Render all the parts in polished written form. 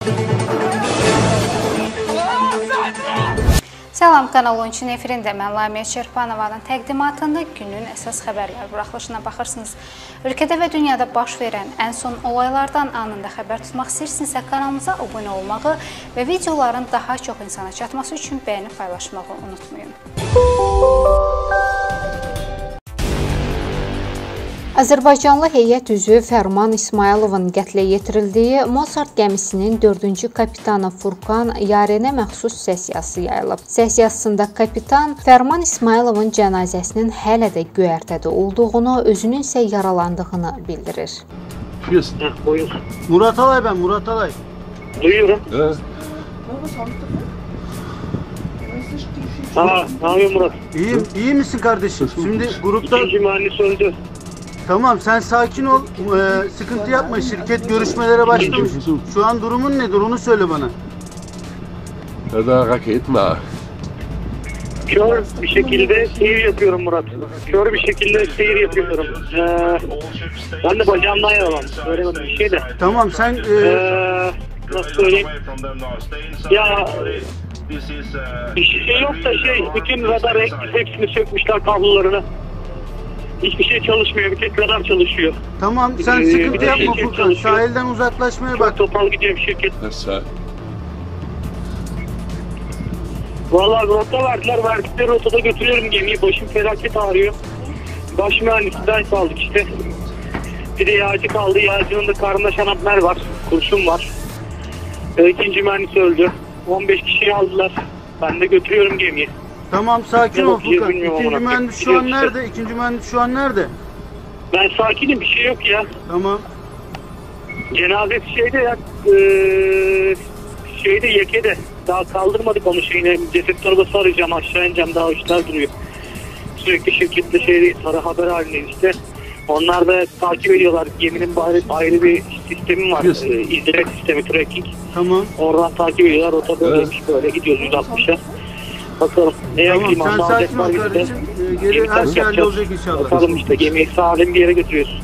Salam, Kanal 13 efirində mən Lamiyə Çerpanovanın təqdimatında günün əsas xəbərlər buraxılışına baxırsınız. Ölkədə və dünyada baş verən ən son olaylardan anında xəbər tutmaq istəyirsinizsə kanalımıza abunə olmağı və videoların daha çox insana çatması üçün bəyənib paylaşmağı unutmayın. Azərbaycanlı heyət üzvü Fərman İsmayılovun qətlə yetirildiyi Mozart gəmisinin 4-cü kapitanı Furkan Yarenə məxsus sessiyası yayılıb. Sessiyasında kapitan Fərman İsmayılovun cənazəsinin hələ də göyərtədə olduğunu, özünün isə yaralandığını bildirir. Buyur. Murat Alay ben, Murat Alay. Duyuyorum. Ne yapıyorsun Murat? İyiyim, iyi misin kardeşim? Şimdi grupta... İkinci mühendis öldü. Tamam, sen sakin ol, sıkıntı yapma, şirket görüşmelere başlamış. Şu an durumun nedir, onu söyle bana. Hadi raketme. Kör bir şekilde seyir yapıyorum Murat. Kör bir şekilde seyir yapıyorum. Ben de bacağımdan yaralandım. Söylemedim bir şey de. Tamam, sen... nasıl söyleyeyim? Ya... Bir şey yok da bütün radar hepsini sökmüşler kablolarını. Hiçbir şey çalışmıyor, bir tek radar çalışıyor. Tamam, sen sıkıntı yapma Furkan, sahilden uzaklaşmaya bak. Topal gidiyorum şirket. Nasıl? Vallahi rota verdiler, verdikleri rotada götürüyorum gemiyi. Başım felaket ağrıyor. Baş mühendisinden kaldık işte. Bir de yağcı kaldı, yağcının da karnında şanapmer var, kurşun var. İkinci mühendis öldü. 15 kişiyi aldılar. Ben de götürüyorum gemiyi. Tamam, sakin ol Furkan. İkinci mühendis şu an nerede? İkinci mühendis şu an nerede? Ben sakinim, bir şey yok ya. Tamam. Cenazesi şeyde Yeke'de. Daha kaldırmadık onu şeyine. Ceset torbası arayacağım, aşağı ineceğim, daha işler duruyor. Sürekli şirketle sarı haber halindeyiz işte. Onlar da takip ediyorlar. Geminin ayrı bir sistemi var. İzleme sistemi, tracking. Tamam. Oradan takip ediyorlar. Rota böyleymiş, böyle gidiyoruz 160'a. Bakalım. Tamam, sen sakin ol kardeşim. Geri her şey hallolacak inşallah. Bakalım işte, gemiyi salim bir yere götürüyoruz.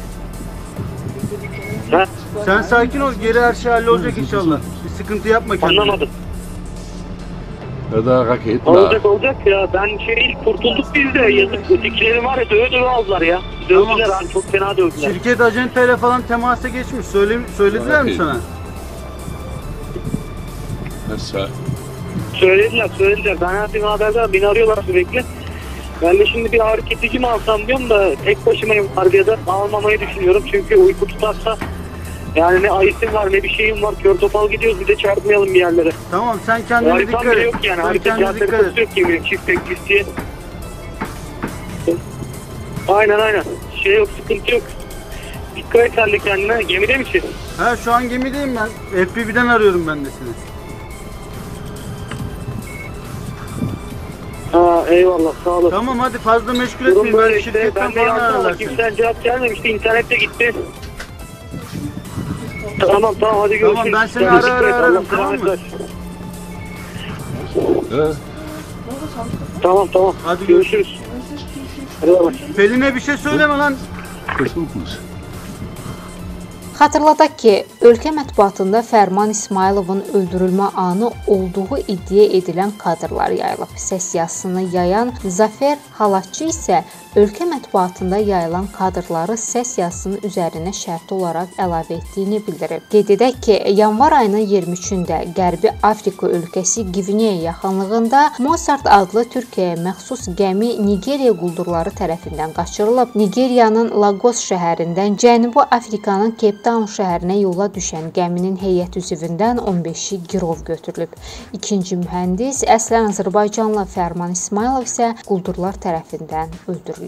Ha? Sen sakin ol, geri her şey hallolacak inşallah. Bir sıkıntı yapma kendine. Anlamadım. Hadi raketme. Olacak ya. Ben kurtulduk biz de. Yazık. Ötekileri var ya, döve aldılar ya. Dövdüler Tamam. Çok fena dövdüler. Şirket acentayla falan temasa geçmiş. Söylediler mi sana? Nasıl? Söylediler. Ben her haberdar. Beni arıyorlar sürekli. Ben de şimdi bir ağrı kesici mi alsam diyorum da tek başımayım ardiyada, almamayı düşünüyorum. Çünkü uyku tutarsa yani ne ayısim var ne bir şeyim var. Kör topal gidiyoruz, bir de çarpmayalım bir yerlere. Tamam, sen kendine dikkat et. Yok yani. Harita cadde yok ki çift teklis diye. Aynen. Yok, sıkıntı yok. Dikkat et sen de kendine. Gemide misin? Ha, şu an gemideyim ben. FPV'den arıyorum ben de seni. Ha, eyvallah, sağ olasın. Tamam, hadi fazla meşgul Durum etmeyin. böyle Ben işte. şirketten Ben de falan yazdım ama ararlar kimsenin cevap gelmemişti. İnternette gitti. Tamam, hadi görüşürüz. Tamam, ben seni ara ararım, tamam mı? Tamam. Hadi görüşürüz. Hadi bay bay. Pelin'e bir şey söyleme lan. Xatırladaq ki, ölkə mətbuatında Fərman İsmayılovun öldürülmə anı olduğu iddia edilən kadrlar yayılıb. Sessiyasını yayan Zafer Halatçı isə ölkə mətbuatında yayılan kadrları sessiyasının üzərinə şərti olaraq əlavə etdiyini bildirib. Qeyd edək ki, yanvar ayının 23-də Qərbi Afrika ölkəsi Gvineya yaxınlığında Mozart adlı Türkiyəyə məxsus gəmi Nigeriya quldurları tərəfindən qaçırılıb. Nigeriyanın Lagos şəhərindən Cənubi Afrikanın Cape Town şəhərinə yola düşən gəminin heyət üzvündən 15-i girov götürülüb. İkinci mühəndis, əslən Azərbaycanlı Fərman İsmayılov isə quldurlar tərəfindən öldürülüb.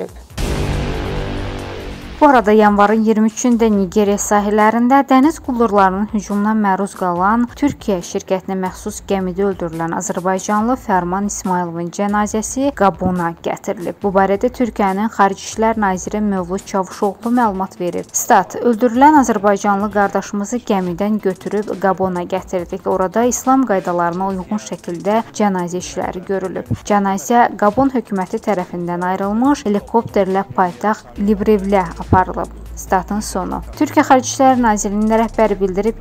Bu arada yanvarın 23-də Nigeriya sahillərində dəniz quldurlarının hücumuna məruz qalan Türkiyə şirkətinə məxsus gəmidə öldürülən Azərbaycanlı Fərman İsmayılovun cənazəsi Qabona gətirilib. Bu barədə Türkiyənin Xarici İşlər Naziri Mövlud Çavuşoğlu məlumat verir. Stat: öldürülən Azərbaycanlı qardaşımızı gəmidən götürüb Qabona gətirdik. Orada İslam qaydalarına uyğun şəkildə cənazə işləri görülüb. Cənazə Qabon hökuməti tərəfindən ayrılmış helikopterlə paytaxt Librevlə aparılıb. Statın sonu. Türkiyə Xarici İşlər Nazirliyinin rəhbəri bildirib ki,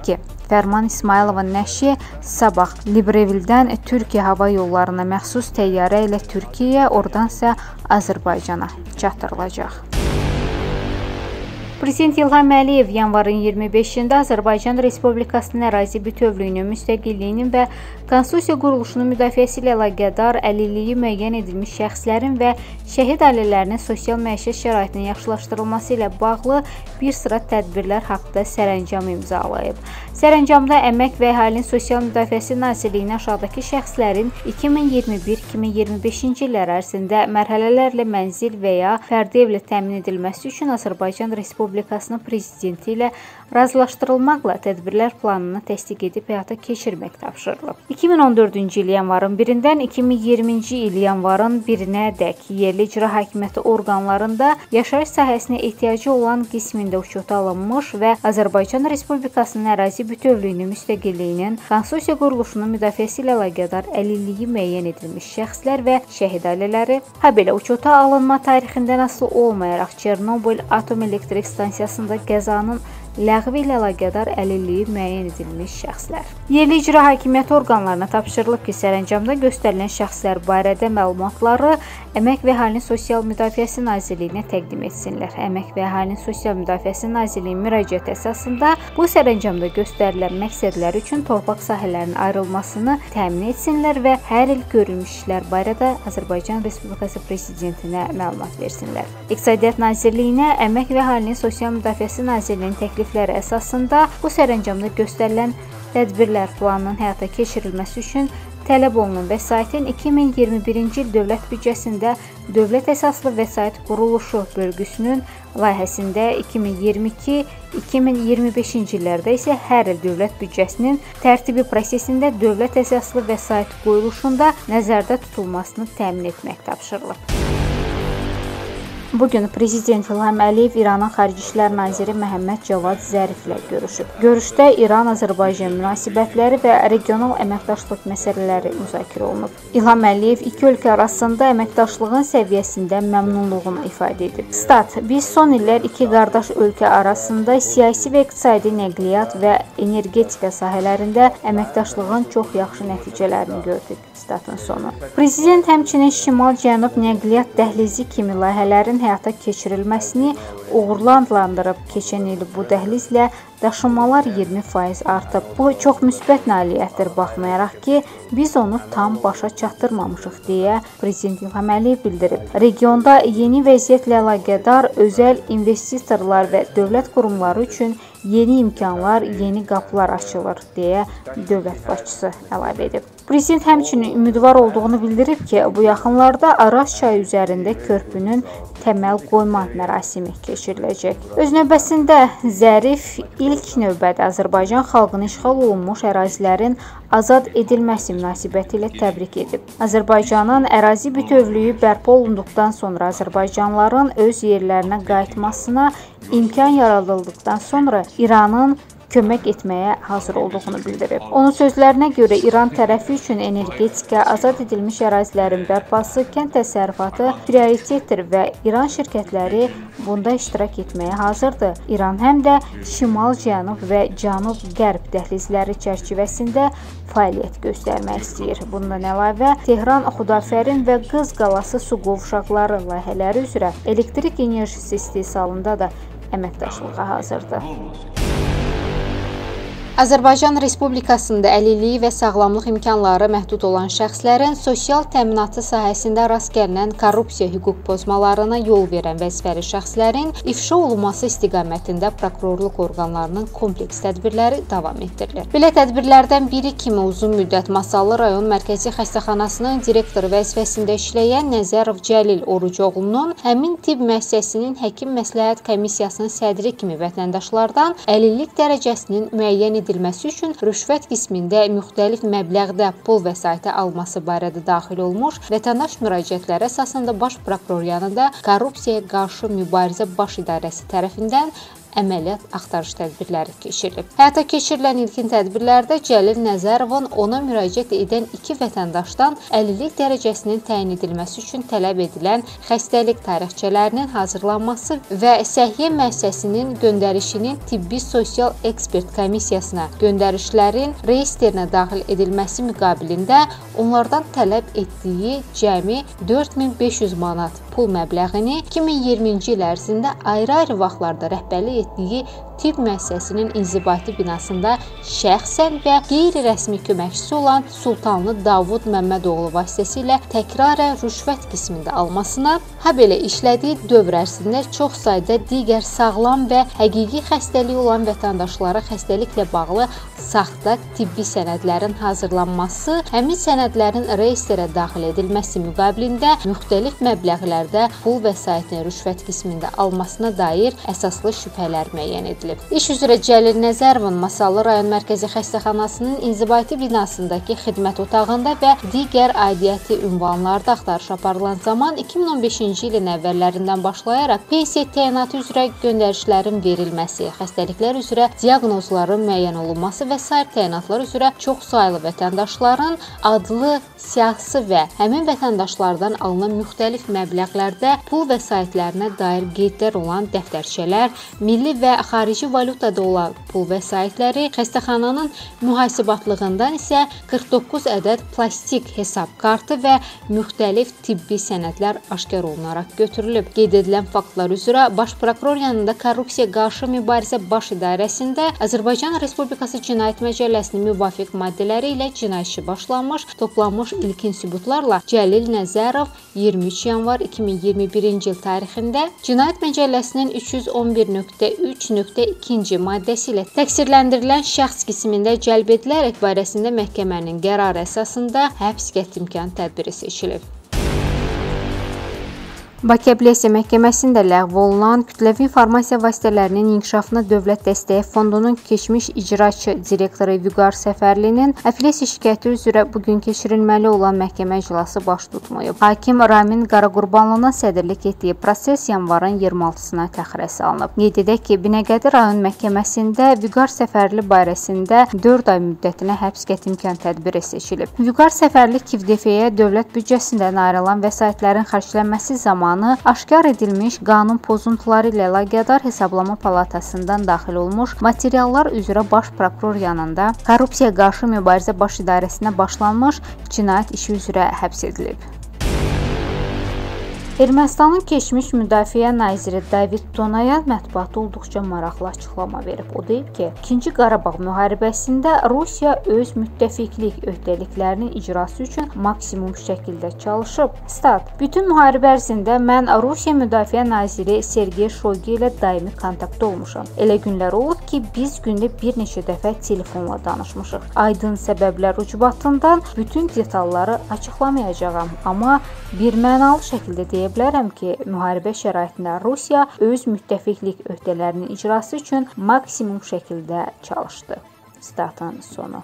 Fərman İsmayılovun nəşri sabah Librevilledən Türkiyə hava yollarına məxsus təyyarə ilə Türkiyəyə, oradan isə Azərbaycana çatdırılacaq. Prezident İlham Əliyev yanvarın 25-də Azərbaycan Respublikasının ərazi bütövlüyünün, müstəqilliyinin və konstitusiya quruluşunun müdafiəsi ilə əlaqədar əlilliyi müəyyən edilmiş şəxslərin və şəhid ailələrinin sosial məişət şəraitinin yaxşılaşdırılması ilə bağlı bir sıra tədbirlər haqqında sərəncam imzalayıb. Sərəncamda Əmək və Əhalinin Sosial Müdafiəsi Nazirliyinin aşağıdakı şəxslərin 2021-2025-ci illər ərzində mərhələlərlə mənzil və ya fərdi evlə təmin edilməsi üçün Azərbaycan Respublikasının prezidenti ilə razılaşdırılmaqla tədbirlər planını təsdiq edib həyata keçirmək tapşırılıb. 2014-cü il yanvarın 1-dən 2020-ci il yanvarın 1-nədək yerli icra hakimiyyəti orqanlarında yaşayış sahəsinə ehtiyacı olan qismində uçota alınmış və Azərbaycan Respublikasının ərazi bütövlüyünün, müstəqilliyinin, konstitusiya quruluşunun müdafiəsi ilə əlaqədar əlilliyi müəyyən edilmiş şəxslər və şəhid ailələri, habelə uçota alınma tarixindən asılı olmayaraq Çernobıl Atom Elektrik Stansiyasında qəzanın ləğvi ilə əlaqədar əlilliyi müəyyən edilmiş şəxslər. Yerli icra hakimiyyəti orqanlarına tapşırılıb ki, sərəncamda göstərilən şəxslər barədə məlumatları Əmək və Əhalinin Sosial Müdafiəsi Nazirliyinə təqdim etsinlər. Əmək və Əhalinin Sosial Müdafiəsi Nazirliyinin müraciəti əsasında bu sərəncamda göstərilən məqsədlər üçün torpaq sahələrinin ayrılmasını təmin etsinlər və hər il görülmüş işlər barədə Azərbaycan Respublikası Prezidentinə məlumat versinlər. İqtisadiyyat Nazirliyinə Əmək və Əhalinin Sosial Müdafiəsi Nazirliyinin təklifləri əsasında bu sərəncamda göstərilən tədbirlər planının həyata keçirilməsi üçün tələb olunan vəsaitin 2021-ci il dövlət büdcəsində dövlət əsaslı vəsait quruluşu bölgüsünün layihəsində 2022-2025-ci illərdə isə hər il dövlət büdcəsinin tərtibi prosesində dövlət əsaslı vəsait qoyuluşunda nəzərdə tutulmasını təmin etmək tapşırılıb. Bugün Prezident İlham Əliyev İranın Xarici İşlər Naziri Məhəmməd Cavad Zərif ilə görüşüb. Görüşdə İran-Azərbaycan münasibətləri və regional əməkdaşlıq məsələləri müzakirə olunub. İlham Əliyev iki ölkə arasında əməkdaşlığın səviyyəsində məmnunluğunu ifadə edib. Stat: Biz son illər iki qardaş ölkə arasında siyasi və iqtisadi nəqliyyat və energetika sahələrində əməkdaşlığın çox yaxşı nəticələrini gördük. Statın sonu. Prezident həmçinin Şimal-Cənub nəqliyyat dəhlizi kimi layihələrin həyata keçirilməsini uğurlu adlandırıb. Keçən il bu dəhlizlə daşınmalar 20% artıb. Bu çox müsbət nailiyyətdir, baxmayaraq ki, biz onu tam başa çatdırmamışıq deyə Prezident İlham Əliyev bildirib. Regionda yeni vəziyyətlə əlaqədar özəl investitorlar və dövlət qurumları üçün yeni imkanlar, yeni qapılar açılır deyə dövlət başçısı əlavə edib. Prezident həmçinin ümidvar olduğunu bildirib ki, bu yaxınlarda Araz çayı üzərində körpünün təməl qoyma mərasimi keçiriləcək. Öz növbəsində Zərif ilk növbədə Azərbaycan xalqının işğal olunmuş ərazilərin azad edilməsi münasibəti ilə təbrik edib. Azərbaycanın ərazi bütövlüyü bərpa olunduqdan sonra Azərbaycanlıların öz yerlərinə qayıtmasına imkan yaradıldıqdan sonra İranın kömək etməyə hazır olduğunu bildirib. Onun sözlərinə görə İran tərəfi üçün energetika, azad edilmiş ərazilərin bərpası, kənd təsərrüfatı prioritetdir və İran şirkətləri bunda iştirak etməyə hazırdır. İran həm də şimal-cənub və cənub-qərb dəhlizləri çərçivəsində fəaliyyət göstərmək istəyir. Bundan əlavə, Tehran, Xudafərin və Qız Qalası su qovşaqları layihələri üzrə elektrik enerjisi istehsalında da əməkdaşlığa hazırdır. Azərbaycan Respublikasında əlilliyi və sağlamlıq imkanları məhdud olan şəxslərin sosial təminatı sahəsində rast gəlinən korrupsiya hüquq pozmalarına yol verən vəzifəli şəxslərin ifşa olunması istiqamətində prokurorluq orqanlarının kompleks tədbirləri davam etdirilir. Belə tədbirlərdən biri kimi uzun müddət Masallı rayon Mərkəzi Xəstəxanasının direktoru vəzifəsində işləyən Nəzərov Cəlil Orucoğlunun həmin tibb müəssisəsinin həkim məsləhət komissiyasının sədri kimi vətəndaşlardan əlillik dərəcəsinin müəyyən edilməsi üçün rüşvət qismində müxtəlif məbləğdə pul vəsaiti alması barədə daxil olmuş vətəndaş müraciətləri əsasında Baş Prokuror yanında Korrupsiyaya qarşı mübarizə baş idarəsi tərəfindən əməliyyat axtarış tədbirləri keçirilib. Həyata keçirilən ilkin tədbirlərdə Cəlil Nəzərovun ona müraciət edən 2 vətəndaşdan əlillik dərəcəsinin təyin edilməsi üçün tələb edilən xəstəlik tarixçələrinin hazırlanması və Səhiyyə müəssisəsinin göndərişinin tibbi sosial ekspert komissiyasına göndərişlərin reyestrinə daxil edilməsi müqabilində onlardan tələb etdiyi cəmi 4500 manat pul məbləğini 2020-ci il ərzində ayrı-ayrı vaxtlarda rəhbərlik etdiyi tibb müəssisəsinin inzibati binasında şəxsən və qeyri-rəsmi köməkçisi olan Sultanlı Davud Məmmədoğlu vasitəsilə təkrarən rüşvət qismində almasına, belə işlədiyi dövr ərzində çox sayda digər sağlam və həqiqi xəstəliyi olan vətəndaşlara xəstəliklə bağlı saxta tibbi sənədlərin hazırlanması, həmin sənədlərin reyestrə daxil edilməsi müqabilində müxtəlif məbləğlərdə pul vəsaitini rüşvət qismində almasına dair əsaslı şübhələr müəyyən edilib. İş üzrə Cəlil Nəzərovun Masallı rayon mərkəzi xəstəxanasının inzibati binasındakı xidmət otağında və digər aidiyyəti ünvanlarda axtarış aparılan zaman 2015-ci ilin əvvəllərindən başlayaraq pensiya təyinatı üzrə göndərişlərin verilməsi, xəstəliklər üzrə diaqnozların müəyyən olunması və sair təyinatlar üzrə çox saylı vətəndaşların adlı, siyahısı və həmin vətəndaşlardan alınan müxtəlif məbləğlərdə pul vəsaitlərinə dair qeydlər olan dəftərçələr, milli və xarici valyutada olan pul vəsaitləri, xəstəxananın mühasibatlığından isə 49 ədəd plastik hesab kartı və müxtəlif tibbi sənədlər aşkar olunaraq götürülüb. Qeyd edilən faktlar üzrə Baş Prokuror yanında Korrupsiya qarşı mübarizə baş idarəsində Azərbaycan Respublikası Cinayət Məcəlləsinin müvafiq maddələri ilə cinayət işi başlanmış, toplanmış ilkin sübutlarla Cəlil Nəzərov 23 yanvar 2021-ci il tarixində Cinayət Məcəlləsinin 311.3.2-ci maddəsi ilə təqsirləndirilən şəxs qismində cəlb edilərək barəsində məhkəmənin qərarı əsasında həbs qəti imkan tədbiri seçilib. Bakı Apellyasiya Məhkəməsində ləğv olunan kütləvi informasiya vasitələrinin inkişafına Dövlət Dəstəyi Fondunun keçmiş icraçı direktoru Vüqar Səfərlinin apellyasiya şikayəti üzrə bugün keçirilməli olan məhkəmə iclası baş tutmayıb. Hakim Ramin Qaraqurbanlının sədrlik etdiyi proses yanvarın 26-sına təxirə salınıb. Qeyd edək ki, Binəqədi rayon məhkəməsində Vüqar Səfərli barəsində 4 ay müddətinə həbs qəti imkan tədbiri seçilib. Vüqar Səfərli KİVDF-yə dövlət büdcəsindən ayrılan vəsaitlərin xərclənməsi zamanı aşkar edilmiş qanun pozuntuları ilə əlaqədar Hesablama Palatasından daxil olmuş materiallar üzrə Baş Prokuror yanında Korrupsiya qarşı mübarizə baş idarəsinə başlanmış cinayət işi üzrə həbs edilib. Ermənistanın keçmiş müdafiə naziri David Tonaya mətbuatda olduqca maraqlı açıqlama verib. O deyib ki, 2-ci Qarabağ müharibəsində Rusiya öz müttəfiqlik öhdəliklərinin icrası üçün maksimum şəkildə çalışıb. Stat: Bütün müharibə ərzində mən Rusiya müdafiə naziri Sergey Shoigu ilə daimi kontaktda olmuşam. Elə günlər olub ki, biz gündə bir neçə dəfə telefonla danışmışıq. Aydın səbəblər ucbatından bütün detalları açıqlamayacağam, amma bir mənalı şəkildə deyə bilərəm ki, müharibə şəraitində Rusiya öz müttəfiqlik öhdələrinin icrası üçün maksimum şəkildə çalışdı. Statın sonu.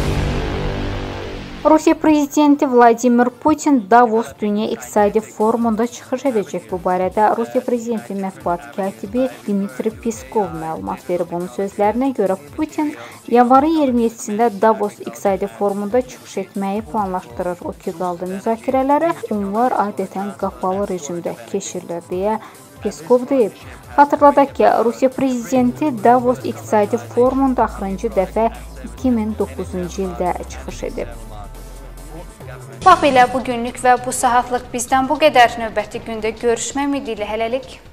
Rusiya prezidenti Vladimir Putin Davos Dünya İqtisadi Forumunda çıxış edəcək. Bu barədə Rusiya prezidenti mətbuat katibi Dmitri Peskov məlumat verib. Onun sözlərinə görə Putin yanvarın 27-sində Davos İqtisadi Forumunda çıxış etməyi planlaşdırır. O ki qaldı müzakirələrə, onlar adətən qapalı rejimdə keçirilir deyə Peskov deyib. Xatırladaq ki, Rusiya prezidenti Davos İqtisadi Forumunda axırıncı dəfə 2009-cu ildə çıxış edib. Bax belə bugünlük və bu saatlıq bizdən bu qədər. Növbəti gündə görüşmək ümidi ilə hələlik.